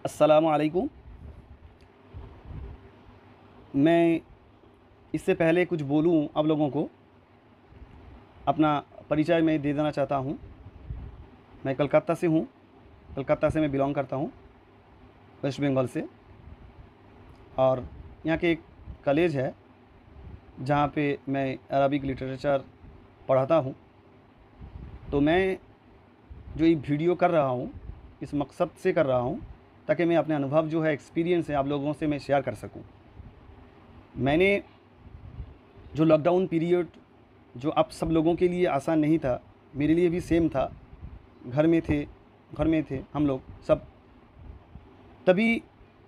अस्सलामु अलैकुम। मैं इससे पहले कुछ बोलूँ आप लोगों को, अपना परिचय मैं दे देना चाहता हूँ। मैं कलकत्ता से हूँ, कलकत्ता से मैं बिलॉन्ग करता हूँ, वेस्ट बंगाल से। और यहाँ के एक कॉलेज है जहाँ पे मैं अरबिक लिटरेचर पढ़ाता हूँ। तो मैं जो ये वीडियो कर रहा हूँ इस मकसद से कर रहा हूँ ताकि मैं अपने अनुभव जो है, एक्सपीरियंस है, आप लोगों से मैं शेयर कर सकूँ। मैंने जो लॉकडाउन पीरियड जो आप सब लोगों के लिए आसान नहीं था, मेरे लिए भी सेम था। घर में थे हम लोग सब। तभी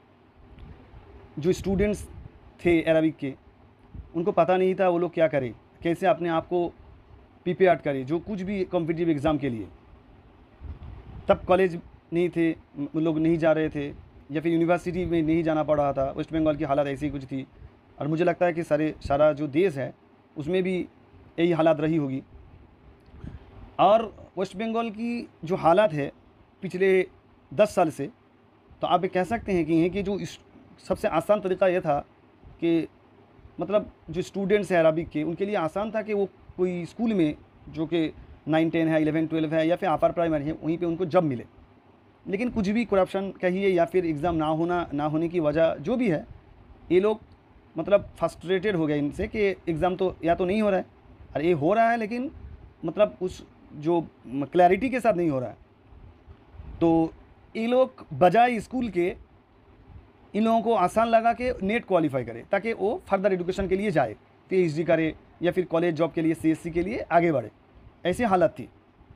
जो स्टूडेंट्स थे अरबिक के, उनको पता नहीं था वो लोग क्या करें, कैसे अपने आप को प्रिपेयर करें जो कुछ भी कॉम्पिटिटिव एग्ज़ाम के लिए। तब कॉलेज नहीं थे, लोग नहीं जा रहे थे, या फिर यूनिवर्सिटी में नहीं जाना पड़ रहा था। वेस्ट बंगाल की हालत ऐसी कुछ थी, और मुझे लगता है कि सारा जो देश है उसमें भी यही हालात रही होगी। और वेस्ट बंगाल की जो हालत है पिछले 10 साल से, तो आप कह सकते हैं कि जो सबसे आसान तरीका ये था कि मतलब जो स्टूडेंट्स हैं अरबिक के, उनके लिए आसान था कि वो कोई स्कूल में जो कि 9-10 है, 11-12 है, या फिर अपर प्राइमरी है, वहीं पे उनको जॉब मिले। लेकिन कुछ भी करप्शन कहिए या फिर एग्ज़ाम ना होने की वजह जो भी है, ये लोग मतलब फ्रस्ट्रेटेड हो गए इनसे कि एग्ज़ाम तो या तो नहीं हो रहा है, और ये हो रहा है लेकिन मतलब उस जो क्लैरिटी के साथ नहीं हो रहा है। तो ये लोग बजाय स्कूल के, इन लोगों को आसान लगा कि नेट क्वालिफाई करे ताकि वो फर्दर एजुकेशन के लिए जाए, पीएचडी करे, या फिर कॉलेज जॉब के लिए, सीएससी के लिए आगे बढ़े। ऐसी हालत थी।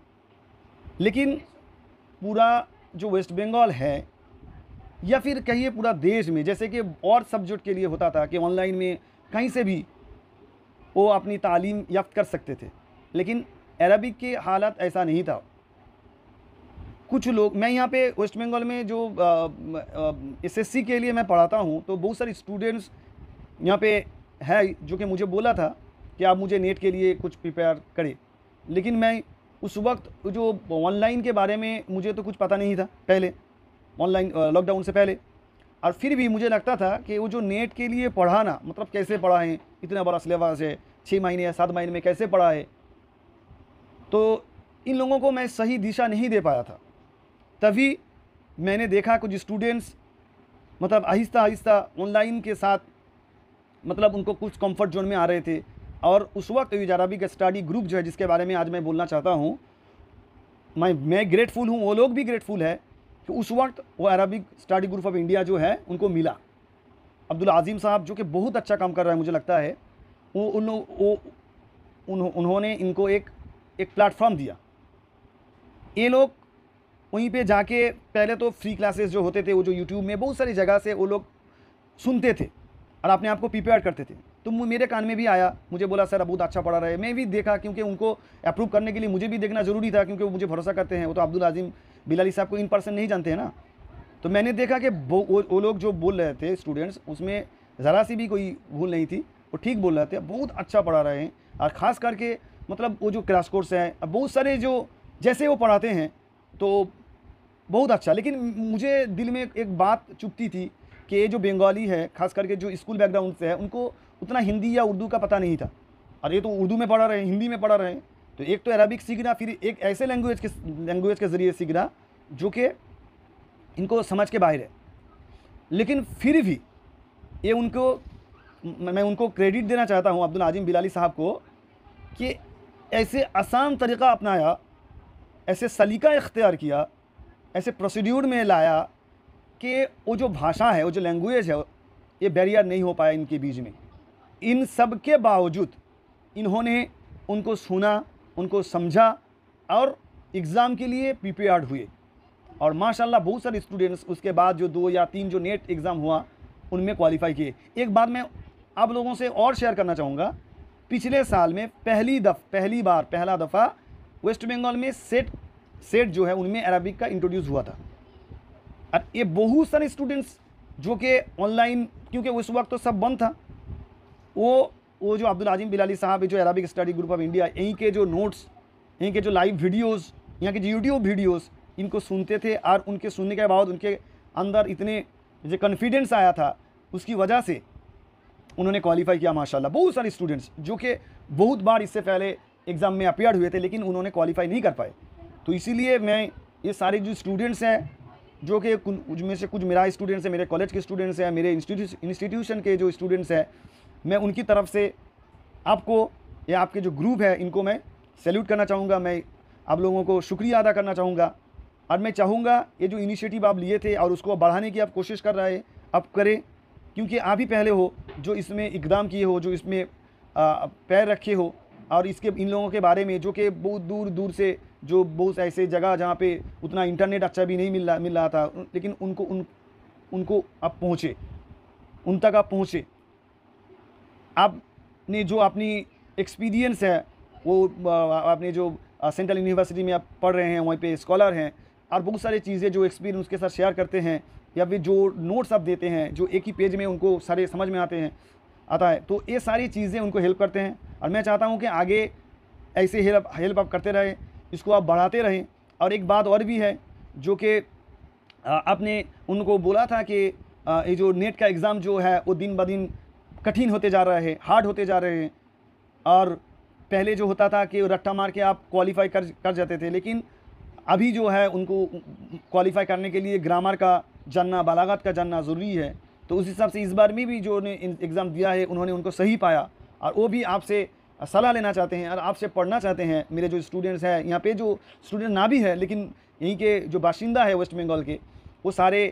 लेकिन पूरा जो वेस्ट बंगाल है, या फिर कहिए पूरा देश में, जैसे कि और सब्जेक्ट के लिए होता था कि ऑनलाइन में कहीं से भी वो अपनी तालीम याफ्त कर सकते थे, लेकिन अरबिक की हालत ऐसा नहीं था। कुछ लोग, मैं यहाँ पे वेस्ट बंगाल में जो एसएससी के लिए मैं पढ़ाता हूँ, तो बहुत सारे स्टूडेंट्स यहाँ पे है जो कि मुझे बोला था कि आप मुझे नेट के लिए कुछ प्रिपेयर करें। लेकिन मैं उस वक्त जो ऑनलाइन के बारे में मुझे तो कुछ पता नहीं था पहले, ऑनलाइन लॉकडाउन से पहले। और फिर भी मुझे लगता था कि वो जो नेट के लिए पढ़ाना, मतलब कैसे पढ़ाएं, इतना बड़ा सिलेबस है, 6 महीने या 7 महीने में कैसे पढ़ाए। तो इन लोगों को मैं सही दिशा नहीं दे पाया था। तभी मैंने देखा कुछ स्टूडेंट्स मतलब आहिस्ता आहिस्ता ऑनलाइन के साथ मतलब उनको कुछ कंफर्ट जोन में आ रहे थे। और उस वक्त ये अरबिक स्टडी ग्रुप जो है, जिसके बारे में आज मैं बोलना चाहता हूँ, मैं ग्रेटफुल हूँ, वो लोग भी ग्रेटफुल है कि उस वक्त वो Arabic study group of India जो है उनको मिला। अब्दुल आज़ीम साहब जो कि बहुत अच्छा काम कर रहा है, मुझे लगता है उन्होंने इनको एक प्लेटफॉर्म दिया। ये लोग वहीं पे जाके पहले तो फ्री क्लासेस जो होते थे, वो जो यूट्यूब में बहुत सारी जगह से वो लोग सुनते थे और अपने आप को प्रिपेयर करते थे। तो मेरे कान में भी आया, मुझे बोला सर बहुत अच्छा पढ़ा रहे। मैं भी देखा, क्योंकि उनको अप्रूव करने के लिए मुझे भी देखना ज़रूरी था, क्योंकि वो मुझे भरोसा करते हैं। वो तो अब्दुल आज़ीम बिलाली साहब को इन पर्सन नहीं जानते हैं ना। तो मैंने देखा कि वो लोग जो बोल रहे थे स्टूडेंट्स, उसमें ज़रा सी भी कोई भूल नहीं थी, वो ठीक बोल रहे थे, बहुत अच्छा पढ़ा रहे हैं। और ख़ास करके मतलब वो जो क्रैश कोर्स है, बहुत सारे जो जैसे वो पढ़ाते हैं तो बहुत अच्छा। लेकिन मुझे दिल में एक बात चुभती थी कि ये जो बंगाली है, खास करके जो स्कूल बैकग्राउंड से है, उनको उतना हिंदी या उर्दू का पता नहीं था। और ये तो उर्दू में पढ़ा रहे हैं, हिंदी में पढ़ा रहे हैं। तो एक तो अरबिक सीखना, फिर एक ऐसे लैंग्वेज के ज़रिए सीखना जो कि इनको समझ के बाहर है। लेकिन फिर भी ये मैं उनको क्रेडिट देना चाहता हूँ, अब्दुल आज़ीम बिलाली साहब को, कि ऐसे आसान तरीक़ा अपनाया, ऐसे सलीका इख्तियार किया, ऐसे प्रोसीड्यूर में लाया कि वो जो भाषा है, वो जो लैंग्वेज है, ये बैरियर नहीं हो पाया इनके बीच में। इन सब के बावजूद इन्होंने उनको सुना, उनको समझा और एग्ज़ाम के लिए प्रिपेयर्ड हुए। और माशाल्लाह बहुत सारे स्टूडेंट्स उसके बाद जो 2 या 3 जो नेट एग्ज़ाम हुआ, उनमें क्वालिफाई किए। एक बात मैं आप लोगों से और शेयर करना चाहूँगा, पिछले साल में पहला दफ़ा वेस्ट बंगाल में सेट जो है उनमें अरबिक का इंट्रोड्यूस हुआ था। और ये बहुत सारे स्टूडेंट्स जो कि ऑनलाइन, क्योंकि उस वक्त तो सब बंद था, वो जो अब्दुल आज़ीम बिलाली साहब, जो Arabic study group of India, यहीं के जो नोट्स, यहीं के जो लाइव वीडियोस, यहाँ के जो यूट्यूब वीडियोस, इनको सुनते थे। और उनके सुनने के बाद उनके अंदर इतने जो कॉन्फिडेंस आया था, उसकी वजह से उन्होंने क्वालिफाई किया माशाल्लाह। बहुत सारे स्टूडेंट्स जो कि बहुत बार इससे पहले एग्ज़ाम में अपीयर हुए थे लेकिन उन्होंने क्वालिफाई नहीं कर पाए। तो इसीलिए मैं ये सारे जो स्टूडेंट्स हैं, जो कि में से कुछ मेरा स्टूडेंट्स हैं, मेरे कॉलेज के स्टूडेंट्स हैं, मेरे इंस्टीट्यूशन के जो स्टूडेंट्स हैं, मैं उनकी तरफ से आपको या आपके जो ग्रुप है इनको मैं सैल्यूट करना चाहूँगा। मैं आप लोगों को शुक्रिया अदा करना चाहूँगा और मैं चाहूँगा ये जो इनिशिएटिव आप लिए थे और उसको बढ़ाने की आप कोशिश कर रहे हैं, आप करें, क्योंकि आप ही पहले हो जो इसमें इक़दाम किए हो, जो इसमें पैर रखे हो। और इसके इन लोगों के बारे में जो कि बहुत दूर दूर से, जो बहुत ऐसे जगह जहाँ पे उतना इंटरनेट अच्छा भी नहीं मिल रहा था, लेकिन उनको आप पहुँचे, उन तक आप पहुँचे। आपने जो अपनी एक्सपीरियंस है वो आपने जो सेंट्रल यूनिवर्सिटी में आप पढ़ रहे हैं, वहीं पे स्कॉलर हैं और बहुत सारी चीज़ें जो एक्सपीरियंस उसके साथ शेयर करते हैं, या फिर जो नोट्स आप देते हैं जो एक ही पेज में उनको सारे समझ में आता है, तो ये सारी चीज़ें उनको हेल्प करते हैं। और मैं चाहता हूँ कि आगे ऐसे हेल्प आप करते रहें, इसको आप बढ़ाते रहें। और एक बात और भी है जो कि आपने उनको बोला था कि ये जो नेट का एग्ज़ाम जो है वो दिन ब दिन कठिन होते जा रहा है, हार्ड होते जा रहे हैं। और पहले जो होता था कि रट्टा मार के आप क्वालिफाई कर जाते थे, लेकिन अभी जो है उनको क्वालिफाई करने के लिए ग्रामर का जानना, बलागत का जानना ज़रूरी है। तो उस हिसाब से इस बार में भी जो ने एग्ज़ाम दिया है उन्होंने उनको सही पाया और वो भी आपसे सलाह लेना चाहते हैं और आपसे पढ़ना चाहते हैं। मेरे जो स्टूडेंट्स हैं यहाँ पे, जो स्टूडेंट ना भी है लेकिन यहीं के जो बाशिंदा है वेस्ट बंगाल के, वो सारे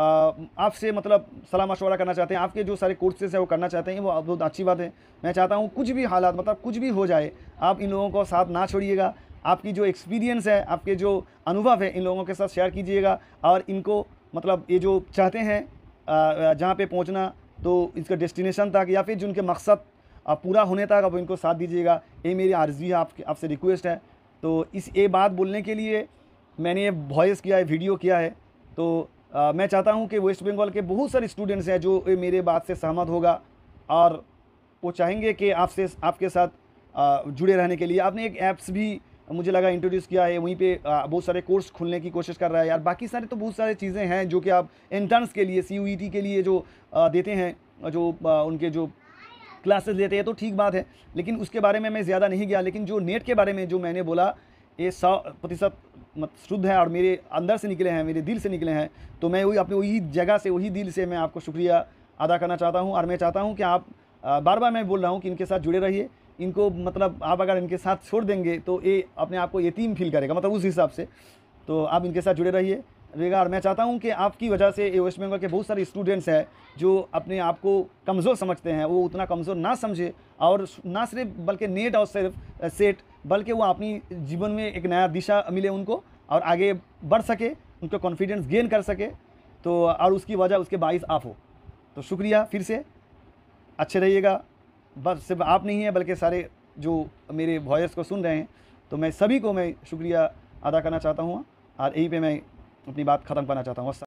आपसे मतलब सलाह मशवरा करना चाहते हैं, आपके जो सारे कोर्सेज है वो करना चाहते हैं। वो बहुत अच्छी बात है। मैं चाहता हूँ कुछ भी हालात, मतलब कुछ भी हो जाए, आप इन लोगों को साथ ना छोड़िएगा। आपकी जो एक्सपीरियंस है, आपके जो अनुभव है, इन लोगों के साथ शेयर कीजिएगा और इनको मतलब ये जो चाहते हैं जहाँ पे पहुँचना, तो इसका डेस्टिनेशन तक या फिर जिनके मकसद पूरा होने तक आप इनको साथ दीजिएगा। ये मेरी आर्ज़ी है, आपसे रिक्वेस्ट है। तो ये बात बोलने के लिए मैंने ये वॉइस किया है, वीडियो किया है। तो मैं चाहता हूं कि वेस्ट बंगाल के बहुत सारे स्टूडेंट्स हैं जो मेरे बात से सहमत होगा और वो चाहेंगे कि आपके साथ जुड़े रहने के लिए। आपने एक ऐप्स भी मुझे लगा इंट्रोड्यूस किया है, वहीं पे बहुत सारे कोर्स खुलने की कोशिश कर रहा है यार। बाकी सारे तो बहुत सारी चीज़ें हैं जो कि आप एंट्रेंस के लिए, CUET के लिए जो देते हैं, जो उनके जो क्लासेस लेते हैं, तो ठीक बात है, लेकिन उसके बारे में मैं ज़्यादा नहीं गया। लेकिन जो नेट के बारे में जो मैंने बोला, ये 100% शुद्ध है और मेरे अंदर से निकले हैं, मेरे दिल से निकले हैं। तो मैं वही जगह से, वही दिल से मैं आपको शुक्रिया अदा करना चाहता हूँ। और मैं चाहता हूँ कि आप बार बार मैं बोल रहा हूँ कि इनके साथ जुड़े रहिए। इनको मतलब आप अगर इनके साथ छोड़ देंगे तो ये अपने आप को यतीम फील करेगा, मतलब उस हिसाब से। तो आप इनके साथ जुड़े रहिएगा। और मैं चाहता हूँ कि आपकी वजह से ये वेस्ट बंगाल के बहुत सारे स्टूडेंट्स हैं जो अपने आप को कमज़ोर समझते हैं, वो उतना कमज़ोर ना समझे, और ना सिर्फ बल्कि नेट और सिर्फ सेट, बल्कि वो अपनी जीवन में एक नया दिशा मिले उनको और आगे बढ़ सके, उनको कॉन्फिडेंस गेन कर सके। तो और उसकी वजह, उसके बाइस आप हो। तो शुक्रिया फिर से, अच्छे रहिएगा। बस सिर्फ आप नहीं है बल्कि सारे जो मेरे वॉयस को सुन रहे हैं, तो मैं सभी को मैं शुक्रिया अदा करना चाहता हूँ और यहीं पे मैं अपनी बात ख़त्म करना चाहता हूँ।